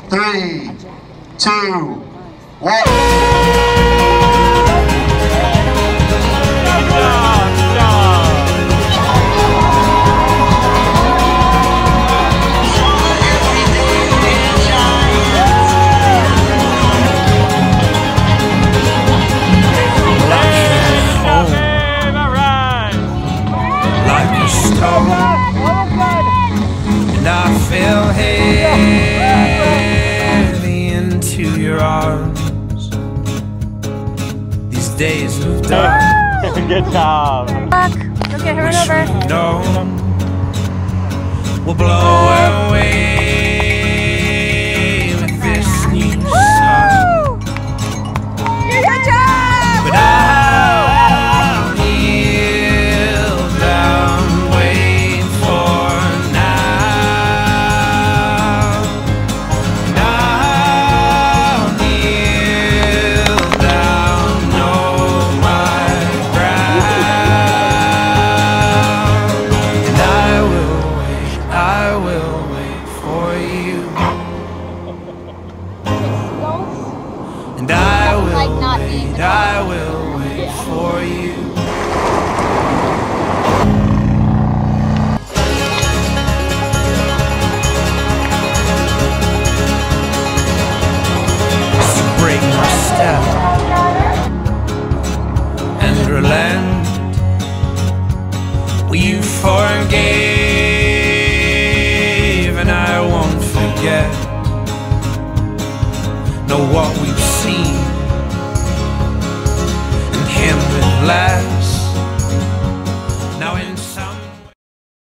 3, 2, 1. And I fell heavy into your arms. These days of dark. Good job. Back. Okay, run over. No, we'll blow away with this new sun. Good job. But I'll kneel down, wait for now. And I'll kneel down, know my ground. And I will wait for you. And I will wait for you.